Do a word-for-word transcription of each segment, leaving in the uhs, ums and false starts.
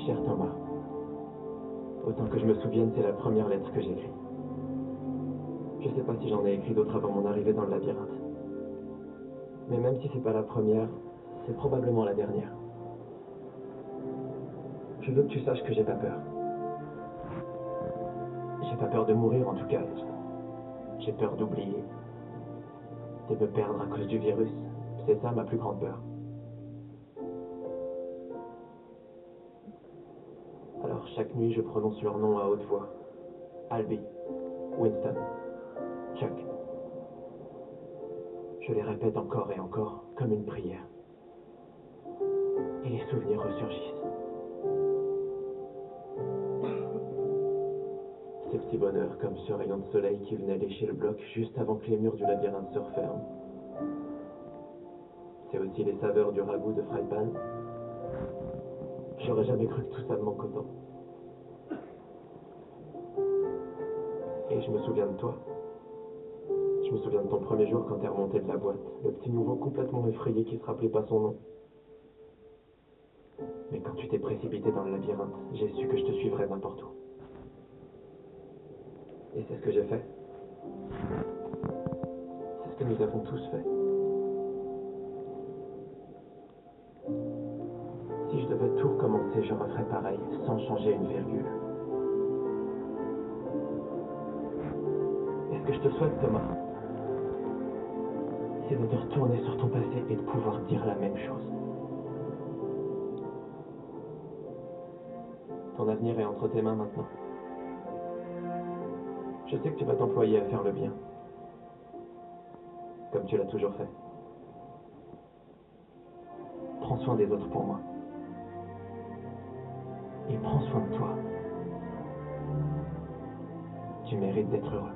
Cher Thomas, autant que je me souvienne, c'est la première lettre que j'écris. Je sais pas si j'en ai écrit d'autres avant mon arrivée dans le labyrinthe. Mais même si c'est pas la première, c'est probablement la dernière. Je veux que tu saches que j'ai pas peur. J'ai pas peur de mourir en tout cas. J'ai peur d'oublier, de me perdre à cause du virus. C'est ça ma plus grande peur. Alors chaque nuit, je prononce leur nom à haute voix. Albie, Winston, Chuck. Je les répète encore et encore, comme une prière. Et les souvenirs ressurgissent. Ces petits bonheurs, comme ce rayon de soleil qui venait lécher le bloc juste avant que les murs du labyrinthe se referment. C'est aussi les saveurs du ragoût de Frypan. J'aurais jamais cru que tout ça me manque autant. Et je me souviens de toi. Je me souviens de ton premier jour quand t'es remonté de la boîte. Le petit nouveau complètement effrayé qui se rappelait pas son nom. Mais quand tu t'es précipité dans le labyrinthe, j'ai su que je te suivrais n'importe où. Et c'est ce que j'ai fait. C'est ce que nous avons tous fait. Si je devais tout recommencer, je referais pareil, sans changer une virgule. Et ce que je te souhaite, Thomas, c'est de te retourner sur ton passé et de pouvoir dire la même chose. Ton avenir est entre tes mains maintenant. Je sais que tu vas t'employer à faire le bien. Comme tu l'as toujours fait. Prends soin des autres pour moi. Et prends soin de toi. Tu mérites d'être heureux.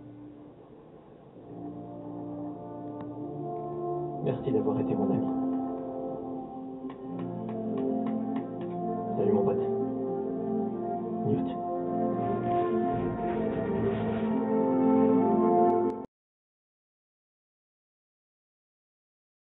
Merci d'avoir été mon ami. Salut mon pote.